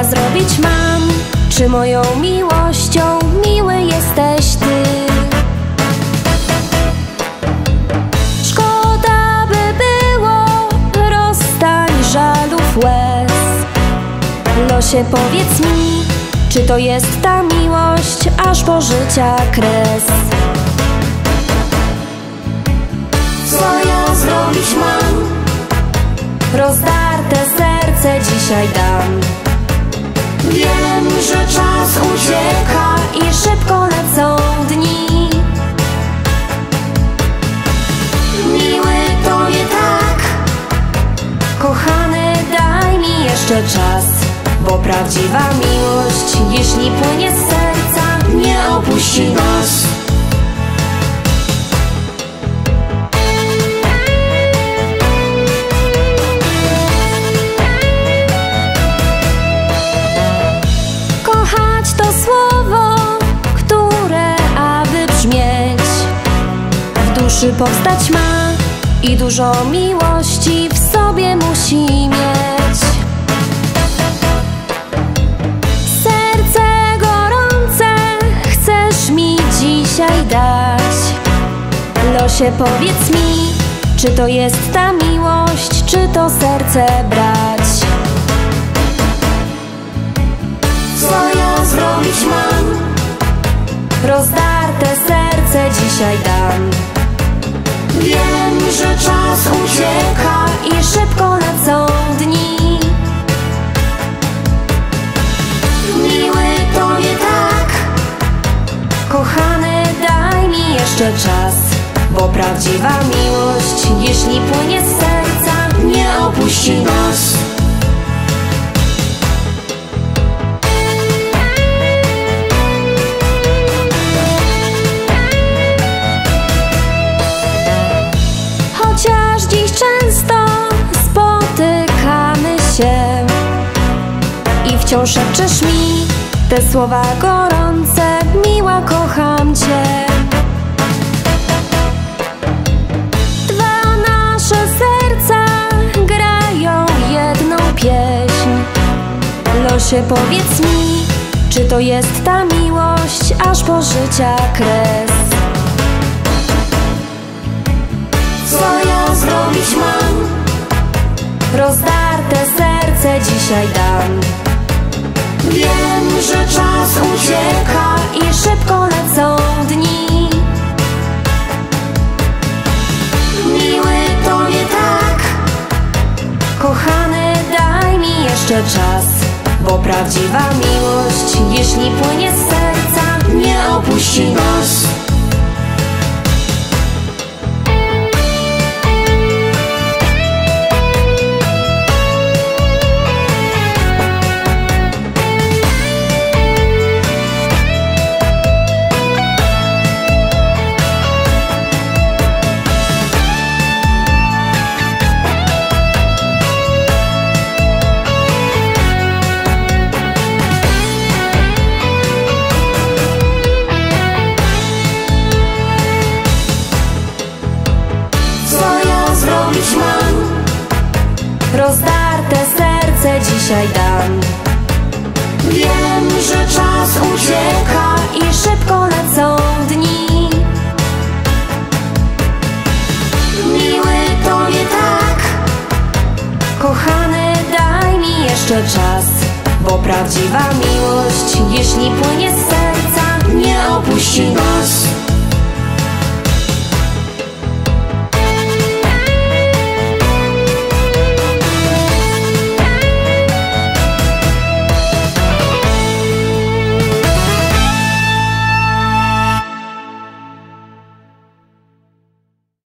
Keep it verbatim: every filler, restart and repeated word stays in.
ja zrobić mam? Czy moją miłością miły jesteś Ty? Szkoda by było rozstań żalów łez. Losie, powiedz mi, czy to jest ta miłość aż po życia kres? Co ja zrobić mam? Rozdarte serce dzisiaj dam. Wiem, że czas ucieka i szybko lecą dni. Miły, to nie tak. Kochany, daj mi jeszcze czas, bo prawdziwa miłość, jeśli płynie z serca, nie opuści nas. Kochać to słowo, które aby brzmieć, w duszy powstać ma i dużo miłości w sobie musi mieć. Serce gorące chcesz mi dzisiaj dać. Losie, powiedz mi, czy to jest ta miłość, czy to serce brać? Co ja zrobić mam? Rozdarte serce dzisiaj dam. Wiem, że czas ucieka i szybko lecą dni. Miły, to nie tak. Kochany, daj mi jeszcze czas, bo prawdziwa miłość, jeśli płynie z serca, nie opuści nas. Chociaż dziś często spotykamy się i wciąż szepczesz mi te słowa gorące, miła, kocham Cię. Dwa nasze serca grają jedną pieśń. Losie, powiedz mi, czy to jest ta miłość aż po życia kres? Co ja zrobić mam? Rozdarte serce dzisiaj dam. Wiem, że czas ucieka i szybko lecą dni. Miły, to nie tak. Kochany, daj mi jeszcze czas, bo prawdziwa miłość, jeśli płynie z serca, nie opuści nas. Rozdarte serce dzisiaj dam. Wiem, że czas ucieka i szybko lecą dni. Miły, to nie tak. Kochany, daj mi jeszcze czas, bo prawdziwa miłość, jeśli płynie z serca, nie opuści nas.